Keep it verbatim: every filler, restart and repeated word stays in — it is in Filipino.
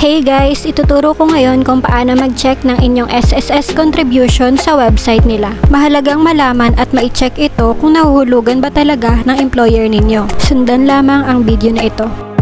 Hey guys, ituturo ko ngayon kung paano mag-check ng inyong S S S contribution sa website nila. Mahalagang malaman at ma-check ito kung nahuhulugan ba talaga ng employer ninyo. Sundan lamang ang video na ito.